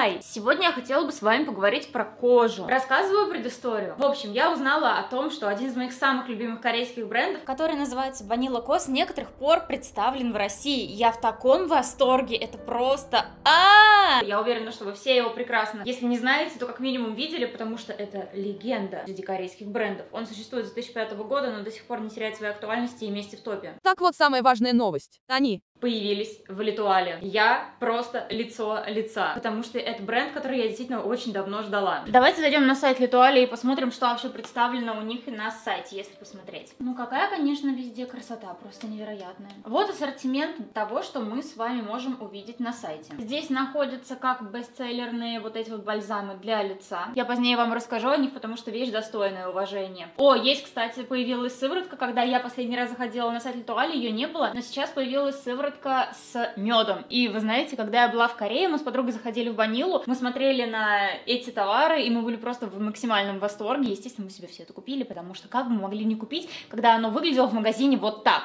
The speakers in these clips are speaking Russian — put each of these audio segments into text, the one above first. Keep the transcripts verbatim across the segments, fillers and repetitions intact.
Хай! Сегодня я хотела бы с вами поговорить про кожу. Рассказываю предысторию. В общем, я узнала о том, что один из моих самых любимых корейских брендов, который называется Vanilla Co, с некоторых пор представлен в России. Я в таком восторге, это просто а, Я уверена, что вы все его прекрасно, если не знаете, то как минимум видели, потому что это легенда среди корейских брендов. Он существует с две тысячи пятого года, но до сих пор не теряет своей актуальности и вместе в топе. Так вот, самая важная новость. Они появились в Литуале. Я просто лицо лица, потому что это бренд, который я действительно очень давно ждала. Давайте зайдем на сайт Литуали и посмотрим, что вообще представлено у них на сайте, если посмотреть. Ну какая, конечно, везде красота, просто невероятная. Вот ассортимент того, что мы с вами можем увидеть на сайте. Здесь находятся как бестселлерные вот эти вот бальзамы для лица. Я позднее вам расскажу о них, потому что вещь достойная уважения. О, есть, кстати, появилась сыворотка, когда я последний раз заходила на сайт Литуали, ее не было, но сейчас появилась сыворотка с медом. И вы знаете, когда я была в Корее, мы с подругой заходили в Ванилу, мы смотрели на эти товары, и мы были просто в максимальном восторге. Естественно, мы себе все это купили, потому что как мы могли не купить, когда оно выглядело в магазине вот так.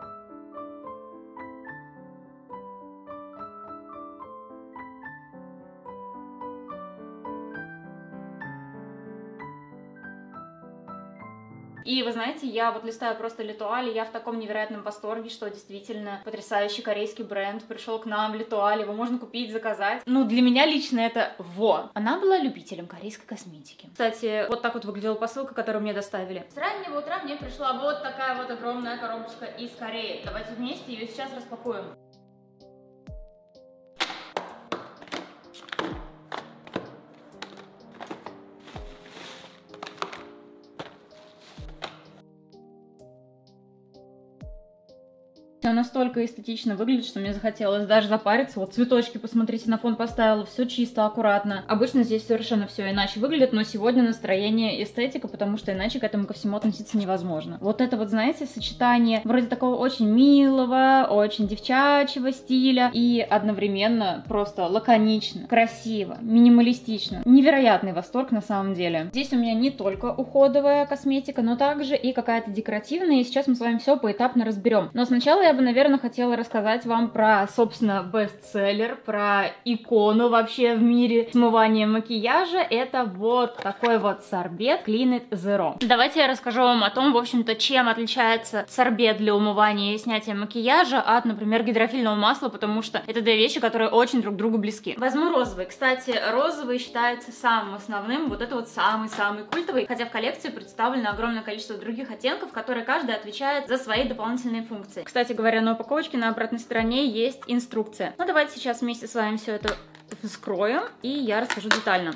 И вы знаете, я вот листаю просто Литуали, я в таком невероятном восторге, что действительно потрясающий корейский бренд пришел к нам в Литуали, его можно купить, заказать. Ну, для меня лично это во. Она была любителем корейской косметики. Кстати, вот так вот выглядела посылка, которую мне доставили. С раннего утра мне пришла вот такая вот огромная коробочка из Кореи. Давайте вместе ее сейчас распакуем. Все настолько эстетично выглядит, что мне захотелось даже запариться. Вот цветочки, посмотрите, на фон поставила, все чисто, аккуратно. Обычно здесь совершенно все иначе выглядит, но сегодня настроение эстетика, потому что иначе к этому ко всему относиться невозможно. Вот это вот, знаете, сочетание вроде такого очень милого, очень девчачьего стиля и одновременно просто лаконично, красиво, минималистично. Невероятный восторг на самом деле. Здесь у меня не только уходовая косметика, но также и какая-то декоративная, и сейчас мы с вами все поэтапно разберем. Но сначала я бы, наверное, хотела рассказать вам про, собственно, бестселлер, про икону вообще в мире смывания макияжа. Это вот такой вот сорбет Clean It Zero. Давайте я расскажу вам о том, в общем-то, чем отличается сорбет для умывания и снятия макияжа от, например, гидрофильного масла, потому что это две вещи, которые очень друг другу близки. Возьму розовый. Кстати, розовый считается самым основным, вот это вот самый-самый культовый, хотя в коллекции представлено огромное количество других оттенков, которые каждый отвечает за свои дополнительные функции. Кстати говоря, на упаковочке на обратной стороне есть инструкция. Ну, давайте сейчас вместе с вами все это вскроем, и я расскажу детально.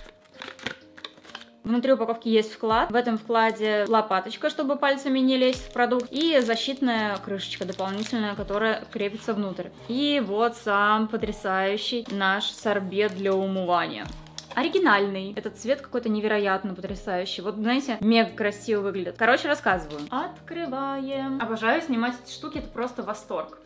Внутри упаковки есть вклад. В этом вкладе лопаточка, чтобы пальцами не лезть в продукт, и защитная крышечка дополнительная, которая крепится внутрь. И вот сам потрясающий наш сорбет для умывания. Оригинальный. Этот цвет какой-то невероятно потрясающий. Вот, знаете, мега красиво выглядит. Короче, рассказываю. Открываем. Обожаю снимать эти штуки, это просто восторг.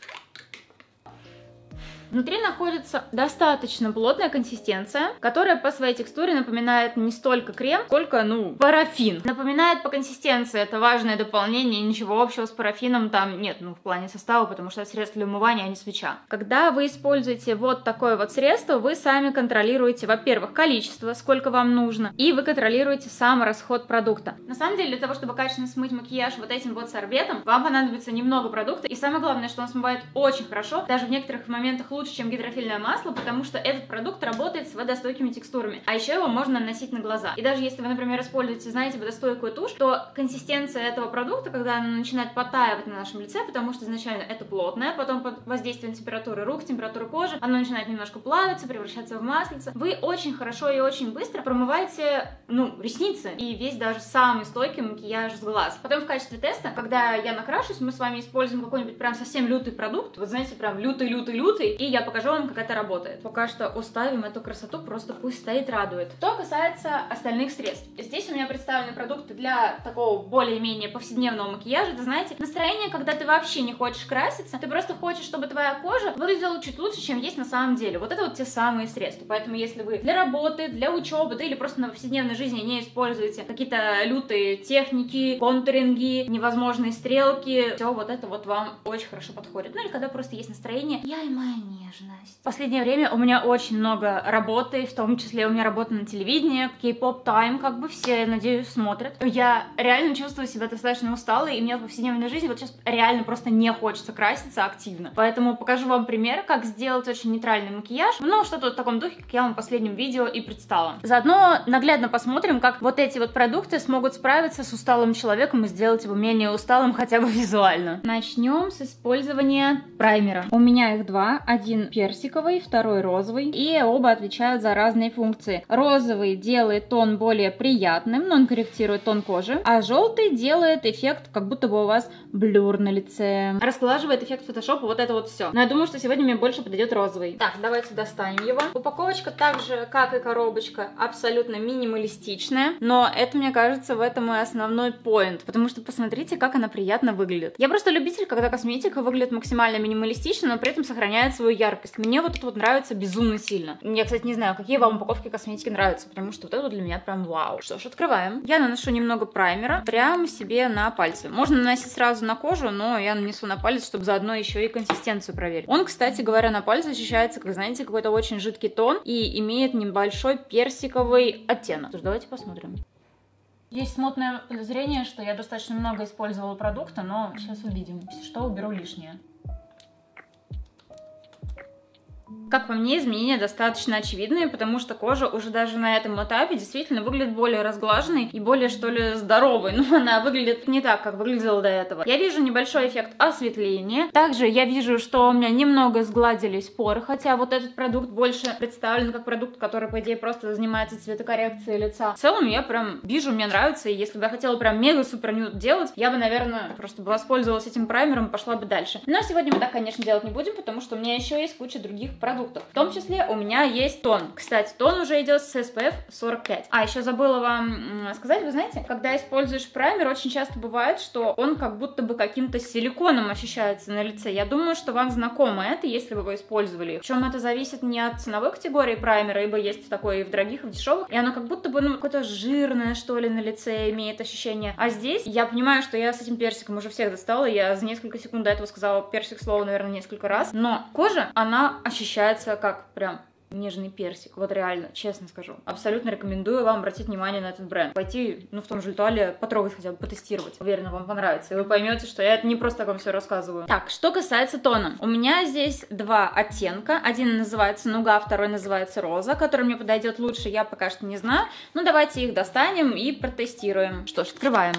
Внутри находится достаточно плотная консистенция, которая по своей текстуре напоминает не столько крем, сколько, ну, парафин. Напоминает по консистенции, это важное дополнение, ничего общего с парафином там нет, ну, в плане состава, потому что это средство для умывания, а не свеча. Когда вы используете вот такое вот средство, вы сами контролируете, во-первых, количество, сколько вам нужно, и вы контролируете сам расход продукта. На самом деле, для того, чтобы качественно смыть макияж вот этим вот сорбетом, вам понадобится немного продукта, и самое главное, что он смывает очень хорошо, даже в некоторых моментах лучше, чем гидрофильное масло, потому что этот продукт работает с водостойкими текстурами. А еще его можно наносить на глаза. И даже если вы, например, используете, знаете, водостойкую тушь, то консистенция этого продукта, когда она начинает потаивать на нашем лице, потому что изначально это плотное, потом под воздействием температуры рук, температуры кожи, оно начинает немножко плавиться, превращаться в маслице, вы очень хорошо и очень быстро промываете, ну, ресницы и весь даже самый стойкий макияж с глаз. Потом в качестве теста, когда я накрашусь, мы с вами используем какой-нибудь прям совсем лютый продукт, вот знаете, прям лютый-лютый-лютый, и я покажу вам, как это работает. Пока что оставим эту красоту, просто пусть стоит, радует. Что касается остальных средств. Здесь у меня представлены продукты для такого более-менее повседневного макияжа. Это, знаете, настроение, когда ты вообще не хочешь краситься, ты просто хочешь, чтобы твоя кожа выглядела чуть лучше, чем есть на самом деле. Вот это вот те самые средства. Поэтому, если вы для работы, для учебы, да или просто на повседневной жизни не используете какие-то лютые техники, контуринги, невозможные стрелки, все вот это вот вам очень хорошо подходит. Ну или когда просто есть настроение, я и моя не. нежность. В последнее время у меня очень много работы, в том числе у меня работа на телевидении, K-pop Time, как бы все, надеюсь, смотрят. Я реально чувствую себя достаточно усталой, и мне в повседневной жизни вот сейчас реально просто не хочется краситься активно. Поэтому покажу вам пример, как сделать очень нейтральный макияж, ну, что-то в таком духе, как я вам в последнем видео и представила. Заодно наглядно посмотрим, как вот эти вот продукты смогут справиться с усталым человеком и сделать его менее усталым хотя бы визуально. Начнем с использования праймера. У меня их два. Один персиковый, второй розовый. И оба отвечают за разные функции. Розовый делает тон более приятным, но он корректирует тон кожи. А желтый делает эффект, как будто бы у вас блюр на лице. Расглаживает эффект фотошопа, вот это вот все. Но я думаю, что сегодня мне больше подойдет розовый. Так, давайте достанем его. Упаковочка так же, как и коробочка, абсолютно минималистичная. Но это, мне кажется, в этом и основной поинт. Потому что посмотрите, как она приятно выглядит. Я просто любитель, когда косметика выглядит максимально минималистично, но при этом сохраняет свою яркость. Мне вот это вот нравится безумно сильно. Я, кстати, не знаю, какие вам упаковки косметики нравятся, потому что вот это вот для меня прям вау. Что ж, открываем. Я наношу немного праймера прямо себе на пальцы. Можно наносить сразу на кожу, но я нанесу на палец, чтобы заодно еще и консистенцию проверить. Он, кстати говоря, на пальце ощущается, как, знаете, какой-то очень жидкий тон и имеет небольшой персиковый оттенок. Что ж, давайте посмотрим. Есть смутное подозрение, что я достаточно много использовала продукта, но сейчас увидим. Если что, уберу лишнее. Как по мне, изменения достаточно очевидные, потому что кожа уже даже на этом этапе действительно выглядит более разглаженной и более, что ли, здоровой. Но она выглядит не так, как выглядела до этого. Я вижу небольшой эффект осветления. Также я вижу, что у меня немного сгладились поры, хотя вот этот продукт больше представлен как продукт, который, по идее, просто занимается цветокоррекцией лица. В целом, я прям вижу, мне нравится, и если бы я хотела прям мега-супер нюд делать, я бы, наверное, просто бы воспользовалась этим праймером и пошла бы дальше. Но сегодня мы так, конечно, делать не будем, потому что у меня еще есть куча других продуктов. В том числе у меня есть тон. Кстати, тон уже идет с эс пи эф сорок пять. А, еще забыла вам сказать, вы знаете, когда используешь праймер, очень часто бывает, что он как будто бы каким-то силиконом ощущается на лице. Я думаю, что вам знакомо это, если вы его использовали. Причем это зависит не от ценовой категории праймера, ибо есть такое и в дорогих, и в дешевых. И оно как будто бы, ну, какое-то жирное, что ли, на лице имеет ощущение. А здесь я понимаю, что я с этим персиком уже всех достала. Я за несколько секунд до этого сказала персик слово, наверное, несколько раз. Но кожа, она ощущается как прям нежный персик, вот реально, честно скажу. Абсолютно рекомендую вам обратить внимание на этот бренд. Пойти, ну, в том же Литуале, потрогать хотя бы, потестировать. Уверена, вам понравится. И вы поймете, что я это не просто так вам все рассказываю. Так, что касается тона. У меня здесь два оттенка. Один называется Нуга, второй называется Роза, который мне подойдет лучше, я пока что не знаю. Ну, давайте их достанем и протестируем. Что ж, открываем.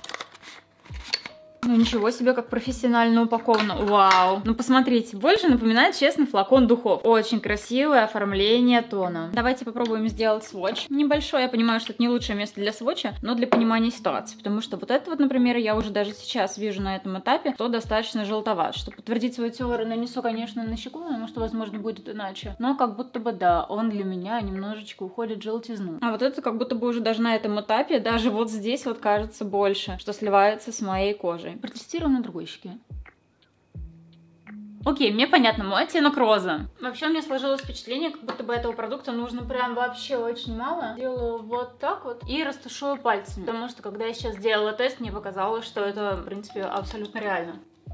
Ну ничего себе, как профессионально упаковано. Вау. Ну посмотрите, больше напоминает, честно, флакон духов. Очень красивое оформление тона. Давайте попробуем сделать свотч. Небольшой, я понимаю, что это не лучшее место для свотча, но для понимания ситуации. Потому что вот это вот, например, я уже даже сейчас вижу на этом этапе, что достаточно желтоват. Чтобы подтвердить свою теорию, нанесу, конечно, на щеку, потому что, возможно, будет иначе. Но как будто бы, да, он для меня немножечко уходит в желтизну. А вот это как будто бы уже даже на этом этапе, даже вот здесь вот кажется больше, что сливается с моей кожей. Протестируем на другой щеке. Окей, мне понятно, мой оттенок роза. Вообще у меня сложилось впечатление, как будто бы этого продукта нужно прям вообще очень мало. Делаю вот так вот и растушую пальцами. Потому что когда я сейчас делала тест, мне показалось, что это, в принципе, абсолютно реально.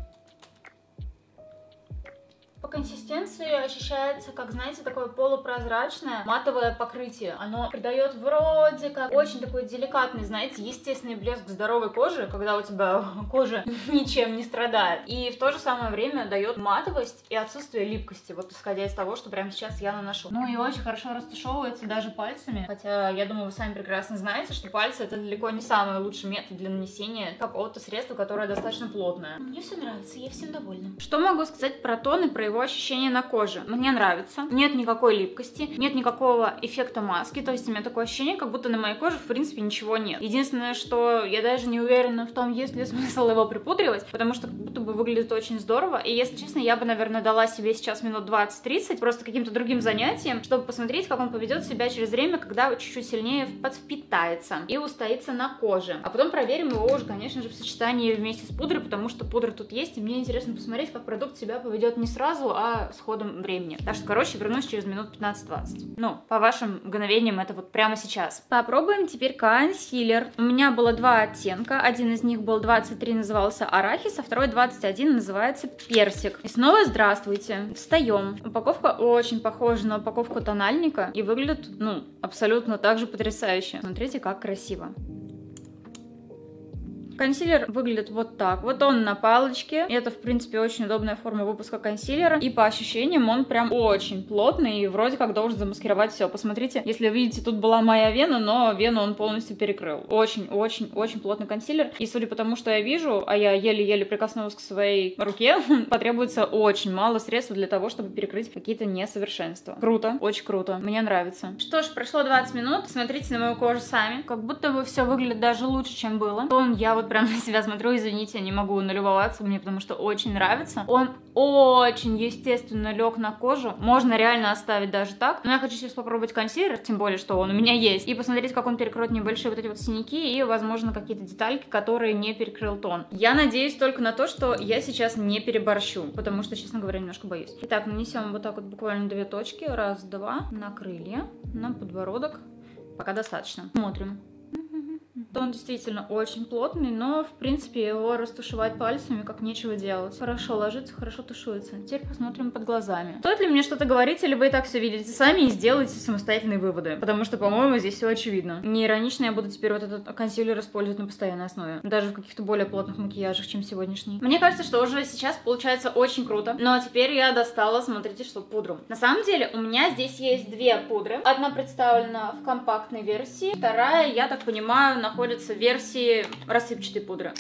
По консистенции ощущается, как, знаете, такое полупрозрачное матовое покрытие. Оно придает вроде как очень такой деликатный, знаете, естественный блеск здоровой кожи, когда у тебя кожа ничем не страдает. И в то же самое время дает матовость и отсутствие липкости, вот исходя из того, что прямо сейчас я наношу. Ну и очень хорошо растушевывается даже пальцами. Хотя, я думаю, вы сами прекрасно знаете, что пальцы — это далеко не самый лучший метод для нанесения какого-то средства, которое достаточно плотное. Мне все нравится, я всем довольна. Что могу сказать про тон и про его ощущение на коже? Мне нравится. Нет никакой липкости, нет никакого эффекта маски, то есть у меня такое ощущение, как будто на моей коже в принципе ничего нет. Единственное, что я даже не уверена в том, есть ли смысл его припудривать, потому что как будто бы выглядит очень здорово. И если честно, я бы, наверное, дала себе сейчас минут двадцать-тридцать просто каким-то другим занятием, чтобы посмотреть, как он поведет себя через время, когда чуть-чуть сильнее подвпитается и устоится на коже. А потом проверим его уже, конечно же, в сочетании вместе с пудрой, потому что пудра тут есть, и мне интересно посмотреть, как продукт себя поведет не сразу, а с ходом времени. Так что, короче, вернусь через минут пятнадцать-двадцать. Ну, по вашим мгновениям, это вот прямо сейчас. Попробуем теперь консилер. У меня было два оттенка. Один из них был двадцать три, назывался арахис, а второй двадцать один, называется персик. И снова здравствуйте. Встаем. Упаковка очень похожа на упаковку тональника и выглядит, ну, абсолютно так же потрясающе. Смотрите, как красиво. Консилер выглядит вот так. Вот он на палочке. Это, в принципе, очень удобная форма выпуска консилера. И по ощущениям он прям очень плотный и вроде как должен замаскировать все. Посмотрите, если видите, тут была моя вена, но вену он полностью перекрыл. Очень-очень-очень плотный консилер. И судя по тому, что я вижу, а я еле-еле прикоснулась к своей руке, потребуется очень мало средств для того, чтобы перекрыть какие-то несовершенства. Круто, очень круто. Мне нравится. Что ж, прошло двадцать минут. Смотрите на мою кожу сами. Как будто бы все выглядит даже лучше, чем было. Он, я вот прям на себя смотрю, извините, я не могу налюбоваться мне, потому что очень нравится. Он очень естественно лег на кожу. Можно реально оставить даже так. Но я хочу сейчас попробовать консилер, тем более, что он у меня есть. И посмотреть, как он перекроет небольшие вот эти вот синяки и, возможно, какие-то детальки, которые не перекрыл тон. Я надеюсь только на то, что я сейчас не переборщу, потому что, честно говоря, немножко боюсь. Итак, нанесем вот так вот буквально две точки. Раз, два. На крылья, на подбородок. Пока достаточно. Смотрим. Он действительно очень плотный, но, в принципе, его растушевать пальцами как нечего делать. Хорошо ложится, хорошо тушуется. Теперь посмотрим под глазами. Стоит ли мне что-то говорить, или вы и так все видите сами и сделаете самостоятельные выводы? Потому что, по-моему, здесь все очевидно. Не иронично, я буду теперь вот этот консилер использовать на постоянной основе. Даже в каких-то более плотных макияжах, чем сегодняшний. Мне кажется, что уже сейчас получается очень круто. Но теперь я достала, смотрите, что пудру. На самом деле, у меня здесь есть две пудры. Одна представлена в компактной версии, вторая, я так понимаю, находится в версии рассыпчатой пудры.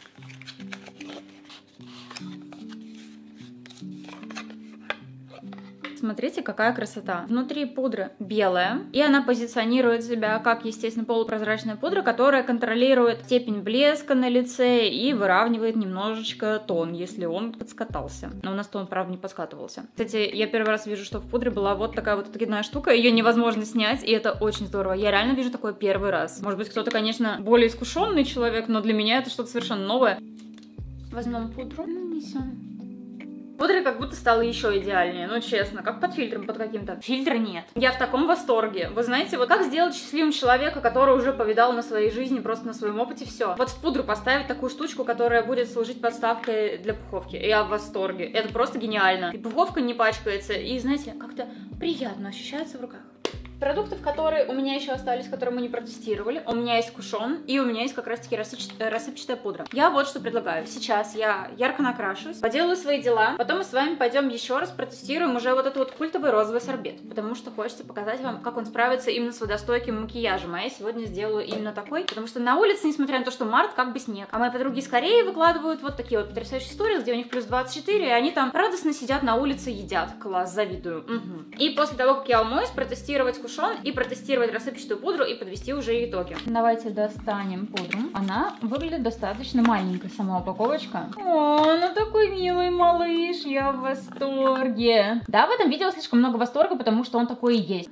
Смотрите, какая красота. Внутри пудра белая, и она позиционирует себя как, естественно, полупрозрачная пудра, которая контролирует степень блеска на лице и выравнивает немножечко тон, если он подскатался. Но у нас тон, правда, не подскатывался. Кстати, я первый раз вижу, что в пудре была вот такая вот откидная штука, ее невозможно снять, и это очень здорово. Я реально вижу такое первый раз. Может быть, кто-то, конечно, более искушенный человек, но для меня это что-то совершенно новое. Возьмем пудру, нанесем. Пудра как будто стала еще идеальнее, ну честно, как под фильтром, под каким-то. Фильтра нет. Я в таком восторге. Вы знаете, вот как сделать счастливым человека, который уже повидал на своей жизни, просто на своем опыте все. Вот в пудру поставить такую штучку, которая будет служить подставкой для пуховки. Я в восторге. Это просто гениально. И пуховка не пачкается, и, знаете, как-то приятно ощущается в руках. Продуктов, которые у меня еще остались, которые мы не протестировали. У меня есть кушон, и у меня есть как раз-таки рассыпчатая, рассыпчатая пудра. Я вот что предлагаю. Сейчас я ярко накрашусь, поделаю свои дела, потом мы с вами пойдем еще раз протестируем уже вот этот вот культовый розовый сорбет, потому что хочется показать вам, как он справится именно с водостойким макияжем. А я сегодня сделаю именно такой, потому что на улице, несмотря на то, что март, как бы снег. А мои подруги из Кореи выкладывают вот такие вот потрясающие истории, где у них плюс двадцать четыре, и они там радостно сидят на улице, едят. Класс, завидую. Угу. И после того, как я умоюсь, протестировать кушон и протестировать рассыпчатую пудру и подвести уже итоги. Давайте достанем пудру. Она выглядит достаточно маленькой, сама упаковочка. О, она такой милый малыш, я в восторге. Да, в этом видео слишком много восторга, потому что он такой и есть.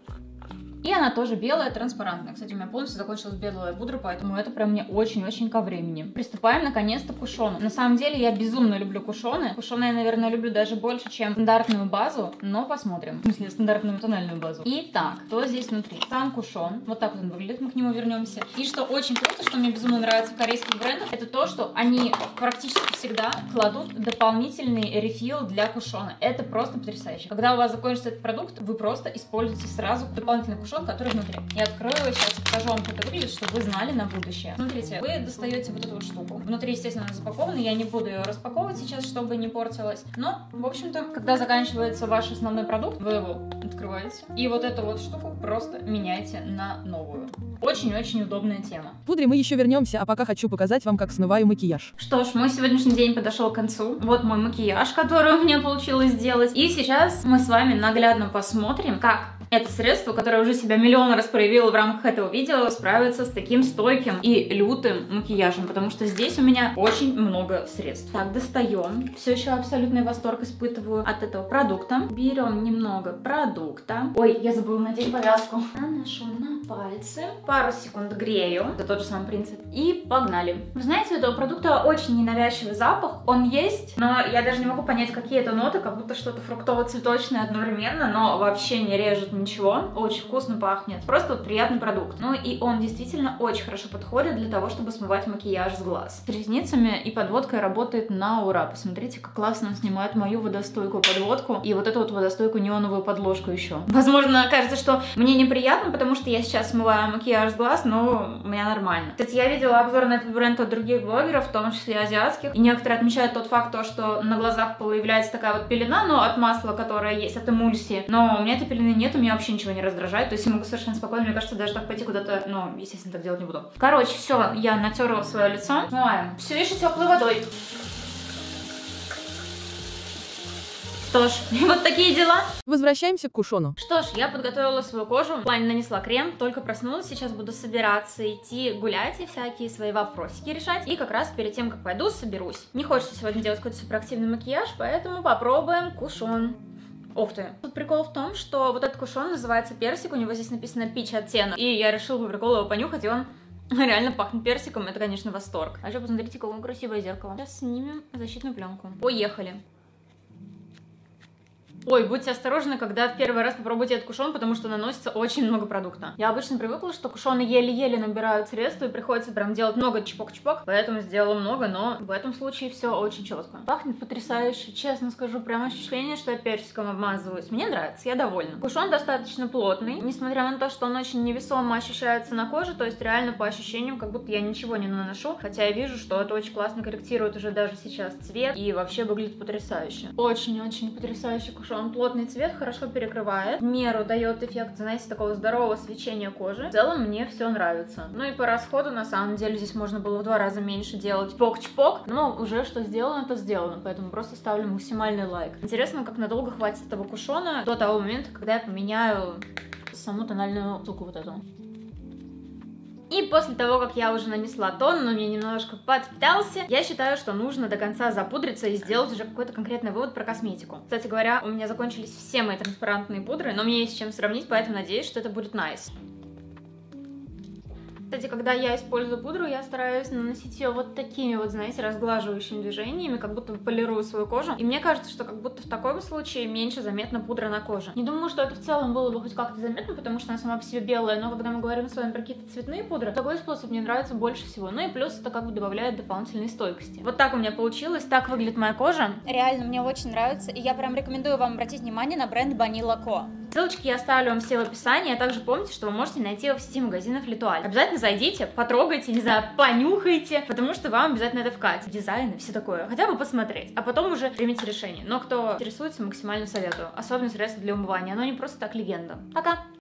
И она тоже белая, транспарантная. Кстати, у меня полностью закончилась белая пудра, поэтому это прям мне очень-очень ко времени. Приступаем наконец-то к кушону. На самом деле я безумно люблю кушоны. Кушоны я, наверное, люблю даже больше, чем стандартную базу, но посмотрим. В смысле, стандартную тональную базу. Итак, что здесь внутри? Сам кушон. Вот так вот он выглядит, мы к нему вернемся. И что очень круто, что мне безумно нравится в корейских брендах, это то, что они практически всегда кладут дополнительный рефил для кушона. Это просто потрясающе. Когда у вас закончится этот продукт, вы просто используете сразу дополнительный кушон, который внутри. Я открою, сейчас покажу вам, как это выглядит, чтобы вы знали на будущее. Смотрите, вы достаете вот эту вот штуку. Внутри, естественно, она запакована, я не буду ее распаковывать сейчас, чтобы не портилась. Но, в общем-то, когда заканчивается ваш основной продукт, вы его открываете, и вот эту вот штуку просто меняете на новую. Очень-очень удобная тема. В пудре мы еще вернемся, а пока хочу показать вам, как смываю макияж. Что ж, мой сегодняшний день подошел к концу. Вот мой макияж, который у меня получилось сделать. И сейчас мы с вами наглядно посмотрим, как это средство, которое уже себя миллион раз проявила в рамках этого видео, справиться с таким стойким и лютым макияжем, потому что здесь у меня очень много средств. Так, достаем. Все еще абсолютный восторг испытываю от этого продукта. Берем немного продукта. Ой, я забыла надеть повязку. Наношу на пальцы. Пару секунд грею. Это тот же самый принцип. И погнали. Вы знаете, у этого продукта очень ненавязчивый запах. Он есть, но я даже не могу понять, какие это ноты, как будто что-то фруктово-цветочное одновременно, но вообще не режет ничего. Очень вкусно пахнет. Просто вот приятный продукт. Ну и он действительно очень хорошо подходит для того, чтобы смывать макияж с глаз. С ресницами и подводкой работает на ура. Посмотрите, как классно он снимает мою водостойкую подводку и вот эту вот водостойкую неоновую подложку еще. Возможно, кажется, что мне неприятно, потому что я сейчас смываю макияж с глаз, но у меня нормально. Кстати, я видела обзор на этот бренд от других блогеров, в том числе азиатских, и некоторые отмечают тот факт, то, что на глазах появляется такая вот пелена, но от масла, которое есть, от эмульсии. Но у меня этой пелены нет, у меня вообще ничего не раздражает, то есть я могу совершенно спокойно, мне кажется, даже так пойти куда-то, но, естественно, так делать не буду. Короче, все, я натерла свое лицо. Смываем. Все еще теплой водой. Что ж, вот такие дела. Возвращаемся к кушону. Что ж, я подготовила свою кожу, в плане нанесла крем, только проснулась, сейчас буду собираться, идти гулять и всякие свои вопросики решать. И как раз перед тем, как пойду, соберусь. Не хочется сегодня делать какой-то суперактивный макияж, поэтому попробуем кушон. Ух ты. Тут прикол в том, что вот этот кушон называется персик, у него здесь написано пич оттенок. И я решила по приколу его понюхать, и он реально пахнет персиком, это, конечно, восторг. А еще посмотрите, какое красивое зеркало. Сейчас снимем защитную пленку. Поехали. Ой, будьте осторожны, когда в первый раз попробуйте этот кушон, потому что наносится очень много продукта. Я обычно привыкла, что кушоны еле-еле набирают средства, и приходится прям делать много чпок-чпок, поэтому сделала много, но в этом случае все очень четко. Пахнет потрясающе, честно скажу, прям ощущение, что я персиком обмазываюсь. Мне нравится, я довольна. Кушон достаточно плотный, несмотря на то, что он очень невесомо ощущается на коже, то есть реально по ощущениям, как будто я ничего не наношу, хотя я вижу, что это очень классно корректирует уже даже сейчас цвет, и вообще выглядит потрясающе. Очень-очень потрясающий кушон. Он плотный цвет, хорошо перекрывает, в меру дает эффект, знаете, такого здорового свечения кожи. В целом мне все нравится. Ну и по расходу, на самом деле, здесь можно было в два раза меньше делать чпок-чпок, но уже что сделано, то сделано, поэтому просто ставлю максимальный лайк. Интересно, как надолго хватит этого кушона до того момента, когда я поменяю саму тональную штуку вот эту. И после того, как я уже нанесла тон, но мне немножко подпитался, я считаю, что нужно до конца запудриться и сделать уже какой-то конкретный вывод про косметику. Кстати говоря, у меня закончились все мои транспарантные пудры, но мне есть с чем сравнить, поэтому надеюсь, что это будет nice. Кстати, когда я использую пудру, я стараюсь наносить ее вот такими вот, знаете, разглаживающими движениями, как будто полирую свою кожу. И мне кажется, что как будто в таком случае меньше заметна пудра на коже. Не думаю, что это в целом было бы хоть как-то заметно, потому что она сама по себе белая, но когда мы говорим с вами про какие-то цветные пудры, такой способ мне нравится больше всего. Ну и плюс это как бы добавляет дополнительной стойкости. Вот так у меня получилось, так выглядит моя кожа. Реально, мне очень нравится, и я прям рекомендую вам обратить внимание на бренд Banila Co. Ссылочки я оставлю вам все в описании, а также помните, что вы можете найти его в сети магазинов L'Etoile. Обязательно зайдите, потрогайте, не знаю, понюхайте, потому что вам обязательно это вкатит. Дизайн и все такое. Хотя бы посмотреть, а потом уже примите решение. Но кто интересуется, максимально советую. Особенно средства для умывания. Оно не просто так легенда. Пока!